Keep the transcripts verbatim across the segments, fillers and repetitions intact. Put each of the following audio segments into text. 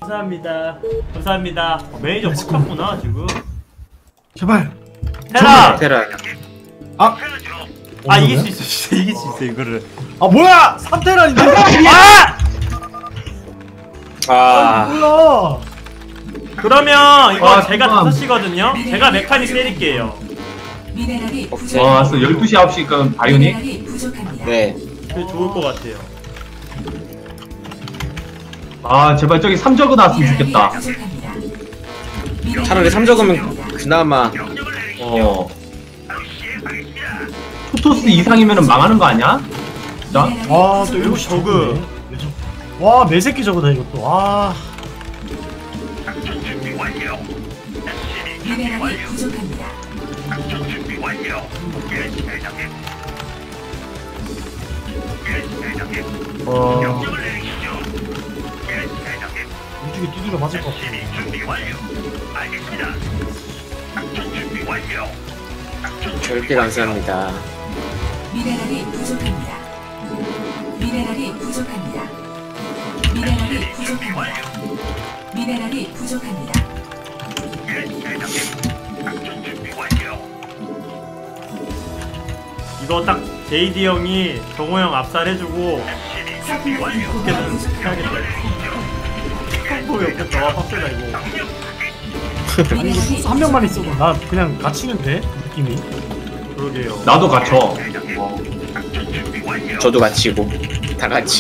감사합니다. 감사합니다. 어, 매니저 꽉찼구나 지금. 제발. 테라. 테라. 아. 아 이길 수 있어. 진짜 이길 수 있어 이거를. 아 뭐야? 삼 테란인데. 아! 아. 몰라. 그러면 이거 아, 제가 잠깐. 다섯 시거든요. 제가 메카닉 때릴게요. 미네랄이 오케이. 와, 알았어. 열두 시, 아홉 시 그럼 바이오닉? 미네랄이 부족합니다. 네. 그게 좋을 것 같아요. 아, 제발 저기 삼 저그 나왔으면 미네랄이 좋겠다. 부족합니다. 차라리 삼 적으면 그나마 어. 토토스 이상이면 망하는 거 아니야? 진짜? 아, 또 일곱 시 저그. 저그. 와, 매새끼 저거다 이것도. 와. 미네랄이 부족합니다. 어. 이쪽에 두드려 맞을 것 같아. 절대 감사합니다. 미네랄이 부족합니다. 미네랄이 부족합니다. 미네랄이 부족합니다. 미네랄이 부족합니다. 이거 딱 제이디 형이 정호 형 압살해주고 서플라이 이렇게 해야겠다. 콤보 옆에 와 빡세다 이거. 아니 이거 소스 한 명만 있어도 나 그냥 갇히는데 느낌이. 그러게요. 나도 갇혀. 어. 저도 같이고 다 같이.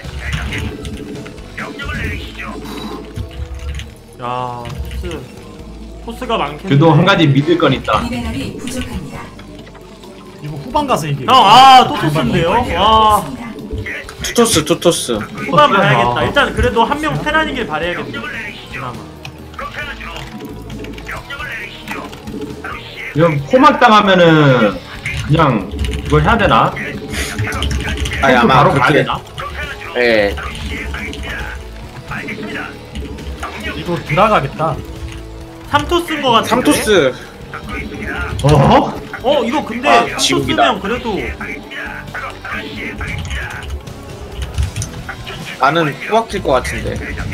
야 토스 토스가 많겠네. 그래도 한 가지 믿을 건 있다. 미네랄이 부족합니다. 이거 후반 가서 이게. 형아또 토스인데요? 와 투토스 투토스. 후반 봐야겠다. 일단 그래도 한 명 테란이길 바라야겠네. 그나마. 그럼 포막 당하면은 그냥 이걸 해야 되나? 아니 탱크 아마 바로 가야 그렇게. 되나? 예. 이거 들어가겠다. 삼 토스인 것 같은데? 삼 토스. 어? 어 이거 근데 아, 삼 지옥이다. 토스면 그래도 나는 호박질 것 같은데.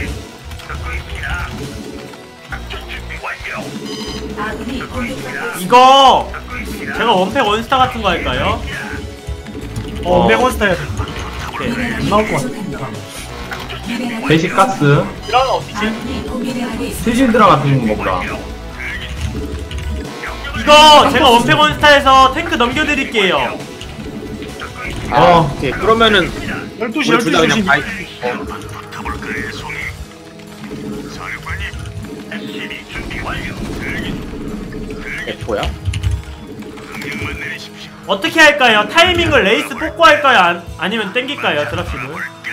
아군이 공격받고 이거 제가 원팩 원스타 같은 거 할까요? 어, 백원스타 해야 돼. 오케이. 안 나올 것 같아. 미네랄이 배식 가스. 들어가 어디지? 아군이 미네랄이 세진 들어가는 거보다. 이거 제가 원팩 원스타에서 탱크 넘겨드릴게요. 아, 어. 오케이. 그러면은 열두 시 우리 열두 둘다 시 그냥 바이. 에포야? 어떻게 할까요? 타이밍을 레이스 뽑고 할까요? 안, 아니면 땡길까요? 드랍십을?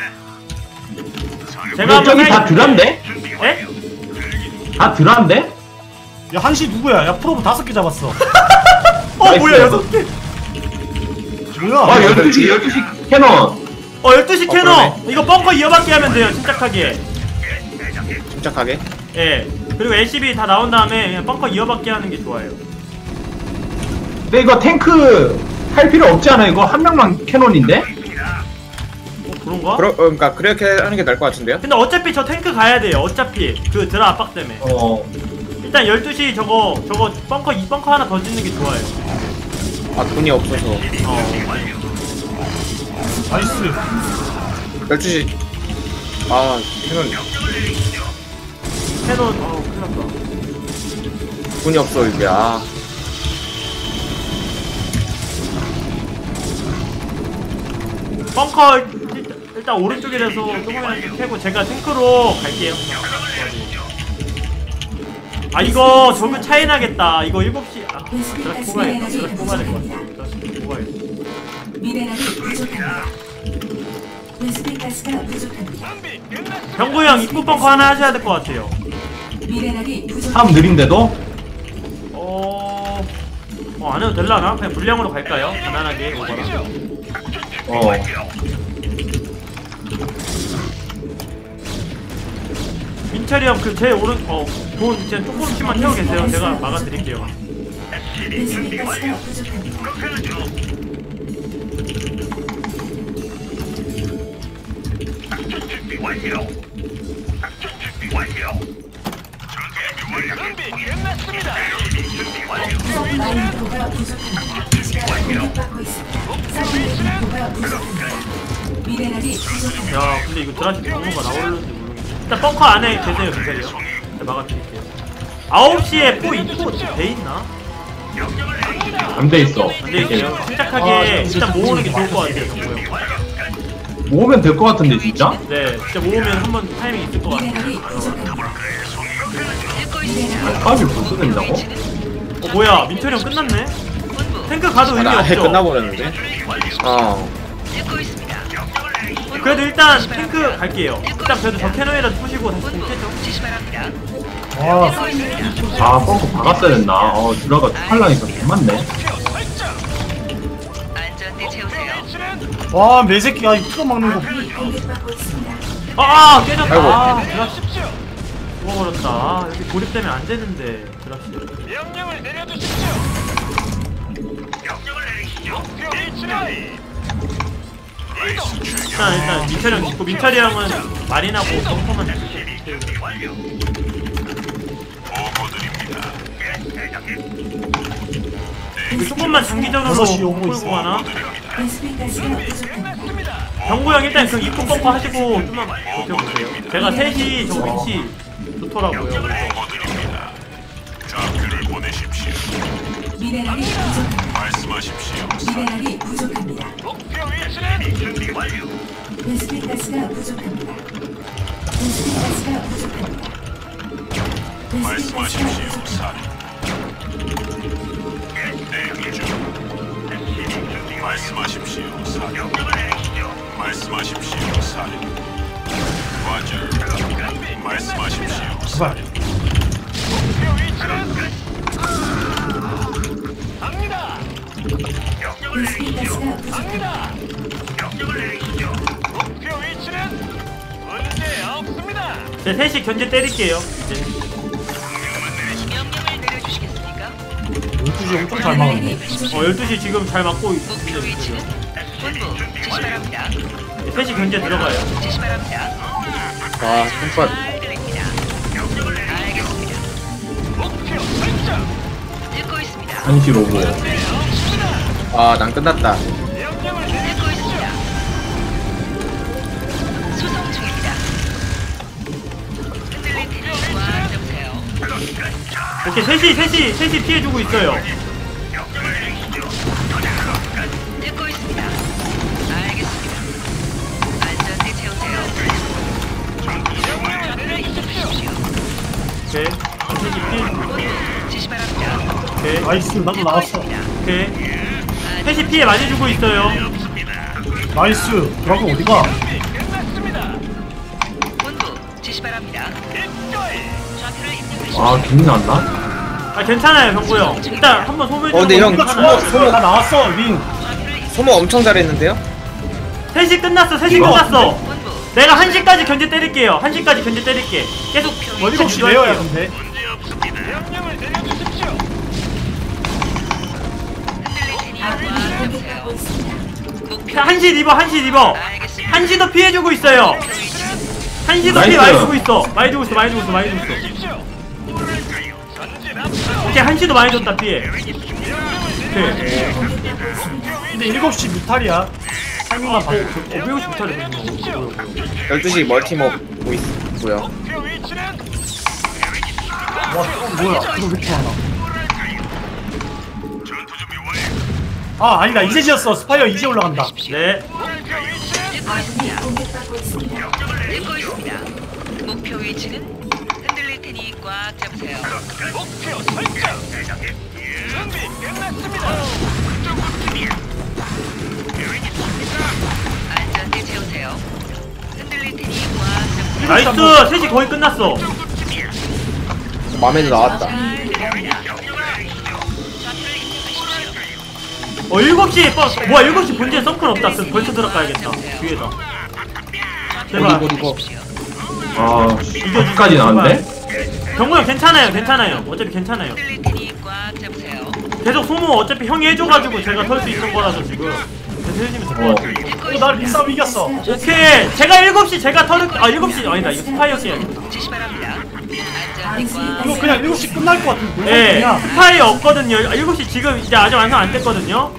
제가 근데 저기 다 타이밍- 드란데? 예? 다 드란데? 야, 한시 누구야? 야, 프로브 다섯 개 잡았어. 어 나이스. 뭐야 여섯 개? 뭐야? 아, 열두 시, 열두 시 캐논. 어 열두 시 캐너! 이거 벙커 이어받기 하면 돼요 침착하게. 침착하게. 예 그리고 엘씨비 다 나온 다음에 그냥 벙커 이어받기 하는 게 좋아요. 근데 이거 탱크 할 필요 없지 않아? 이거 한 명만 캐논인데? 어 그런가? 그러, 어, 그러니까 그렇게 하는 게 나을 것 같은데요? 근데 어차피 저 탱크 가야 돼요 어차피 그 드라 압박 때문에. 어. 일단 열두 시 저거 저거 벙커 이 벙커 하나 더 짓는 게 좋아요. 아 돈이 없어서. 어 나이스. 열두 시. 아 캐논 캐논 어 큰일났다. 돈이 없어 이게. 아. 벙커 일단, 일단 오른쪽이라서 조금이라도 캐고 제가 탱크로 갈게요. 아 이거 저거 차이 나겠다. 이거 일곱 시 아 드라스 뽑아야겠다. 드라스 뽑아야 될 것 같아. 드라스 뽑아야겠다. 미네랄이 부족합니다. 베스핀 가스가 부족합니다. 병구 형 입구 벙커 하나 하셔야 될 것 같아요. 미네랄이 참 부족합니다. 느린데도? 어... 어 안 해도 될라나? 그냥 물량으로 갈까요? 가난하게 오거나. 어. 민철이 형 그 제 오른 어돈 그냥 조금씩만 태워 계세요. 제가 막아드릴게요. 베스핀 가스가 부족합니다. 인구가 부족합니다. 기지가 공격받고 있습니다. 서플라이 인구가 부족합니다. 미네랄이 부족합니다. 야 근데 이거 드라시 경로가 나올는지 모르겠네. 일단 벙커 안에 계세요 기다려. 네, 막아드릴게요. 아홉 시에 포 인포 돼 있나? 안 돼 있어. 안 돼 있어요. 침착하게 일단 모으는 게 좋을 것 같아요 정보요. 모으면 될 것 같은데 진짜? 네 진짜 모으면 한번 타이밍 있을 것 미네랄이 같아요. 부족합니다. 알파업이 벌써 된다고? 어 뭐야 민철이 형 끝났네? 탱크 가도 의미 아, 나해 없죠? 끝나버렸는데. 어. 그래도 일단 탱크 갈게요. 일단 그래도 저 캐논이라도 푸시고 다시 공캐죠. 와, 아 뻥커 박았어야 됐나? 어 드라가 팔라니까 개맞네. 안전대 채우세요. 와, 매새끼, 아, 이거 막는 거. 아군이 공격받고 있습니다. 아, 아 깨졌다. 아이고. 아, 드랍시 죽어버렸다. 아, 여기 고립되면 안 되는데 드랍시. 명령을 내려주십시오. 명령을 내리시죠. 목표 위치는 일단 일단 민철이 형 짓고 민철이 형은 마린하고 벙커만 주세요. 이거 조금만 장기전으로 여섯 시 오고 끌고 있어. 가나? 베스핀 가스가 부족합니다. 병구 형 일단 그 입구 벙커 하시고 좀만 버텨보세요. 제가 셋이 저 위치 좋더라고요. 그래서. 미네랄이 부족합니다. 말씀하십시오. 미네랄이 부족합니다. 목표 위치는 준비 완료. 베스핀 가스가 부족합니다. 베스핀 가스가 부족합니다. 베스핀 가스가 말씀하십시오. 부족합니다. 사령. 대기 중. 말씀하십시오. 사령. 말씀하십시오. 사령. 과절. 말씀하십시오. 제발. 목표 위치는 갑니다. 베스핀 가스가 부족합니다. 갑니다. 명령을 내리시죠. 목표 위치는 문제 없습니다. 네, 셋이 견제 때릴게요. 이제. 명령을 내려주시겠습니까? 열두 시 엄청 잘 막았네. 어 열두 시 지금 잘 맞고 목표 있는데 위치는 본부 지시 바랍니다. 셋이 견제 들어가요. 지시 바랍니다. 아, 탱커. 잘 들립니다. 알겠습니다. 목표 설정. 듣고 있습니다. 한시 로보. 아, 난 끝났다. 명령을 듣고 내리시죠. 있습니다. 수송 중입니다. 흔들릴 테니 꽉 잡으세요. 오케이 셋이 셋이 셋이 피해주고 있어요. 듣고 있습니다. 알겠습니다. 안전대 채우세요. 명령을 내리십시오. 오케이 셋이 피해주고 있어요. 본부 지시 바랍니다. 오케이 나이스, 나도 나왔어. 오케이 셋이 피해 많이 주고 있어요. 나이스. 드라고 어디가? 끝났습니다. 본부 지시 바랍니다. 입가에 좌표를 입력하십시오. 아 김이 났나? 아 괜찮아요 병구 형. 일단 한번 소모해 어, 근데 형, 주는 거 소모, 괜찮아요. 소모. 다 나왔어, 링. 소모 엄청 잘했는데요? 셋이 끝났어. 셋이 이거? 끝났어. 본부 내가 한 시까지 견제 때릴게요. 한 시까지 견제 때릴게. 계속 일곱 시 내어야 근데. 문제 없습니다. 명령을 내려주십시오. 흔들릴 테니 아군이 꽉 잡으세요. 공격받고 있습니다. 목표 자, 한시 리버 한시 리버. 알겠습니다. 한시도 피해주고 있어요. 한시도 피해 나이스. 많이 주고 있어. 많이 주고 있어. 많이 주고 있어. 많이 주고 있어. 주십시오. 전진 앞서. 오케이 한시도 많이 줬다 피해. 오케이. 공격받고 있습니다. 근데 일곱 시 뮤탈이야. 타이밍만 봐. 오백오 십 부터를 보는 열두 시 멀티모 보이고요. 목표 위치는 와, 또 뭐야? 이거 왜 이렇게 많아? 전투 준비 완료. 아, 아니다. 이제 지었어. 스파이어 이제 올라간다. 네. 목표 위치는 듣고 아군이 있습니다. 공격받고 있습니다. 듣고 있습니다. 목표 위치는 흔들릴 테니 꽉 잡으세요. 목표 설정. 준비 끝났습니다. 안전대 채우세요. 흔들릴 테니 꽉 잡으세요. 나이스. 셋이 거의 끝났어. 맘에도 나왔다. 잘 들립니다. 좌표를 입력하십시오. 어 일곱 시에 버스. 뭐야 일곱 시 본지에 썬크는 없다. 그럼 벌써 들어가야겠다. 뒤에다. 제발. 어디, 어디, 어디. 아 끝까지 나왔네. 병구 형 괜찮아요. 괜찮아요. 어차피 괜찮아요. 흔들릴 테니 꽉 잡으세요. 계속 소모 어차피 형이 해줘가지고 제가 털 수 있는 거라서 지금 계속 해주면 될 것 같아요. 듣고 어, 날 있습니다. 빅싸움 이겼어. 오케이 제가 일곱 시 제가 털을 아 일곱 시 아니다 이거 스파이어 해야겠다. 지시 바랍니다. 안전띠과 이거 그냥 일곱 시 끝날 것 같은데. 예, 그냥 스파이 없거든요. 일곱 시 지금 이제 아직 완성 안 됐거든요.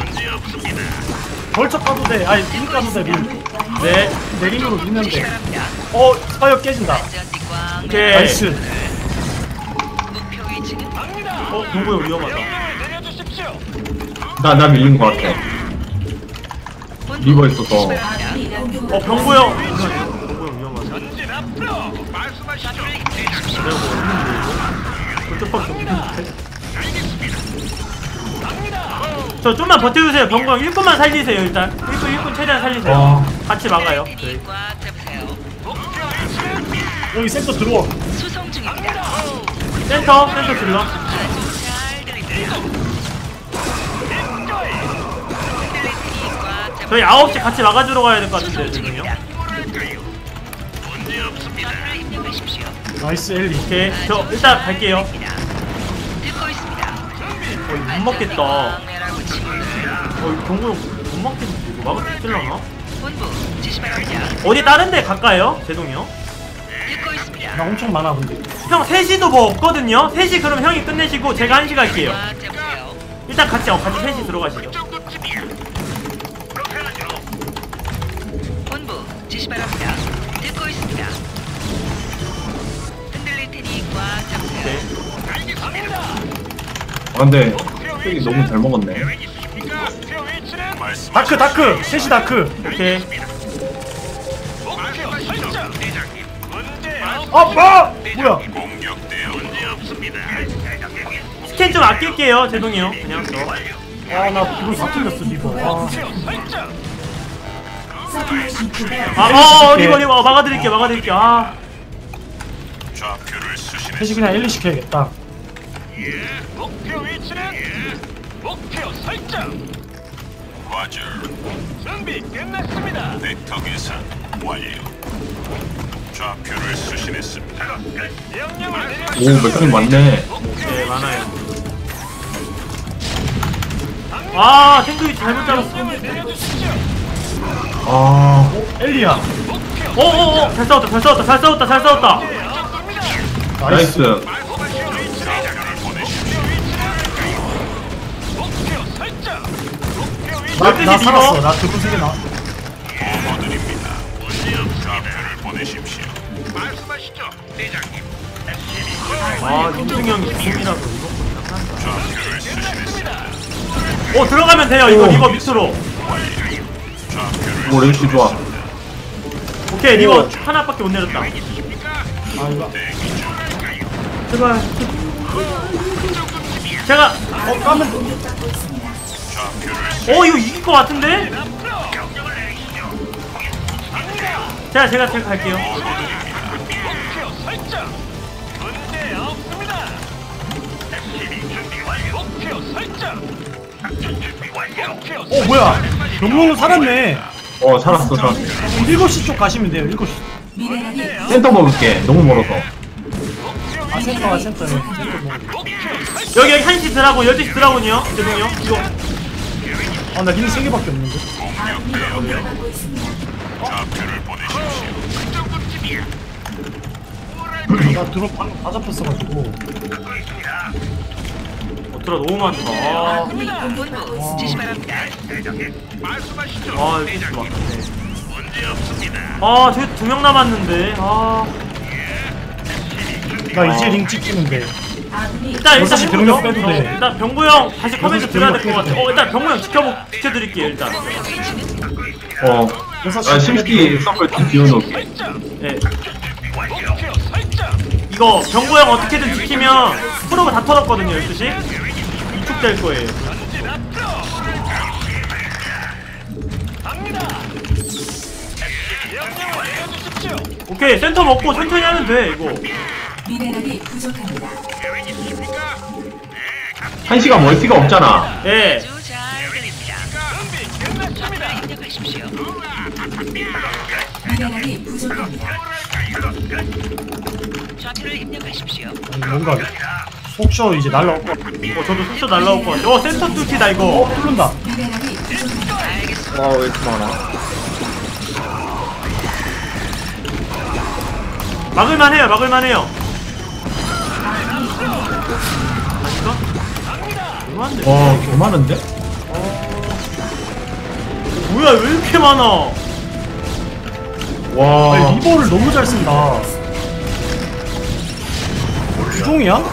벌쩍 가도 돼. 아니, 링 가도 돼, 링. 네, 내림으로 밀면 돼. 어, 스파이어 깨진다. 안전띠과 오케이. 나이스. 목표 위치는 어, 동구형 위험하다. 내려주십시오. 나, 나 밀린 것 같아. 본부 리버 있어서. 아군이 공격받고 어, 병구형. 병구형 위험하다. 전진 앞으로. 말씀하시죠. 내가 뭐 없는데 이거? 그쪽밖에 없는데. 저 좀만 버텨주세요. 병구형 일 분만 살리세요 일단. 일 분, 일 분 최대한 살리세요. 와. 같이 막아요. 저희. 테니 꽉 잡으세요. 목표 위치는 여기 센터 들어와. 수송 중입니다. 센터, 센터 질러. 아주 잘 들립니다. 흔들릴 테니 꽉 잡으세요. 저희 아홉 시 같이 막아주러 가야 될 것 같은데 지금요. 좌표를 입력하십시오. 나이스, 엘리. 오케이, 저 일단 갈게요. 듣고 있습니다. 어, 이거 못 먹겠다. 어, 왕래라고 친구들. 이거 병구형 못 먹겠는데 이거 막을 수 있을라나? 본부 지시 바랍니다. 어디 다른 데 갈까요? 제동이요? 듣고 있습니다. 나 엄청 많아, 근데. 형 셋 시도 뭐 없거든요? 셋 시 그럼 형이 끝내시고 제가 한 시 갈게요. 꽉 잡으세요. 일단 같이 어, 같이 셋 시 들어가시죠. 본부 지시 바랍니다. 듣고 있습니다. 흔들릴 테니 꽉 잡으세요. 네. 아, 근데, 팩이 너무 잘 먹었네. 목표 위치는 다크, 다크! 셋이 다크! 오케이. 목표 설정. 문제 아, 뭐! 뭐야? 스캔 좀 아낄게요, 제동이 형. 그냥 저. 아, 나 이걸 다 틀렸어, 리버. 아. 목표 설정. 서플라이 디포가 아, 어, 리버, 리버. 어, 막아드릴게요, 막아드릴게요. 아. 셋이 그냥 엘리 시켜야겠다. 목표 위치는 목표 설정. 준비 끝났습니다. 벡터 계산 완료. 좌표를 수신했습니다. 명령을 내려. 오, 맥주님 많네. 네, 많아요. 아, 탱크 잘못 잡았어. 내려주십시오. 아, 엘리야. 어, 어, 어, 잘 싸웠다, 잘 싸웠다, 잘 싸웠다, 잘 싸웠다. 나이스. 나이스. 목표 설정. 목표 위치. 나, 나 열두 시 살았어. 리버. 나 드론 세개 나. 어드립니다. 좌표를 보내십시오. 말씀하시죠, 대장님. 아, 윤승 형이 죽음이라서 이거 장난다. 좌표를 수신했습니다. 어, 들어가면 돼요, 이거, 오. 리버 밑으로. 오, 레이시 좋아. 오케이, 리버 하나밖에 못 내렸다. 아, 이거. 제발. 제가, 어, 까면. 공격받고 있습니다. 어, 이거 이길 것 같은데? 제가, 제가, 제가 갈게요. 목표 설정. 문제 없습니다. 목표 설정. 목표 어, 뭐야? 병龍살았네. 어, 살았어, 살았어. 일곱 시 쪽 가시면 돼요, 일곱 시. 미네랄이 센터 먹을게. 너무 멀어서. 아, 센터가 센터에. 센터 뭐. 여기, 여기 한 시 드라곤, 열두 시 드라곤이요. 죄송해요. 이거. 아, 나 링 세 개밖에 없는데. 아군이 공격받고 있습니다. 좌표를 보내십시오. 나 드론 방금 다 잡혔어가지고. 어, 드라 너무 많다. 아, 아군이 공격받고 본부 있습니다. 지시 바랍니다. 아, 이거 막히네. 아, 저기 두 명 남았는데. 아. 나 이제 링 찍히는데. 아군이 일단, 일단 여섯 시 해보죠. 병력 빼도 어, 돼. 일단 병구 형 다시 커맨드 여섯 시 드려야 될 것 병력 같아. 빼도 어, 일단 병구 형 지켜보, 지켜드릴게요, 일단. 어. 여섯 시 아, 심시티 서플 좀 비워놓을게. 예. 목표 설정. 이거 병구 형 어떻게든 지키면 프로가 다 털었거든요, 열두 시. 이축될 거예요. 전진 앞으로. 갑니다. 명령을 내려주십시오. 오케이, 센터 먹고 천천히 하면 돼, 이거. 미네랄이 부족합니다. 한 시간 멀티가 없잖아. 예. 아주 잘 들립니다. 준비 끝났습니다. 입력하십시오. 미네랄이 부족합니다. 좌표를 입력하십시오. 아니, 뭔가 속셔 이제 날라올 것 같아. 어, 저도 숙소 날라올 것 같아. 어, 센터 뚫기다, 어, 이거. 뚫는다. 미네랄이 부족합니다. 알겠습니다. 아, 왜 이렇게 많아? 막을만 해요, 막을만 해요. 아닌가? 얼마인데? 와, 개 많은데? 뭐야 왜 이렇게 많아? 와, 아니, 리버를 너무 잘 쓴다. 주종이야?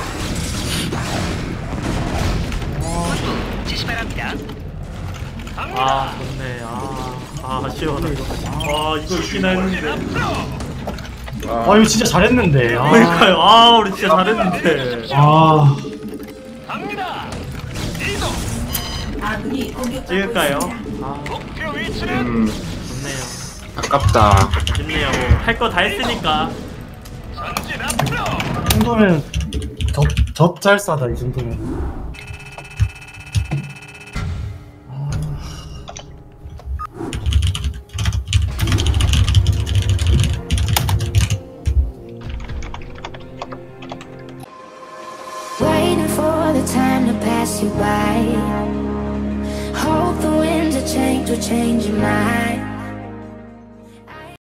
지시 바랍니다. 아 좋네. 아, 아 시원해. 아 이거 있긴 했는데. 아 이거 진짜 잘했는데. 아, 그러니까요. 아 우리 진짜 잘했는데. 아 갑니다. 이동. 아군이 공격받고 찍을까요? 있습니다. 아 목표 위치는 음, 좋네요. 아깝다. 좋네요. 할 거 다 했으니까. 전진 앞으로. 이 정도면 젖잘 싸다 이 정도면. Waiting for the time to pass you by. Hope the winds of change will change your mind.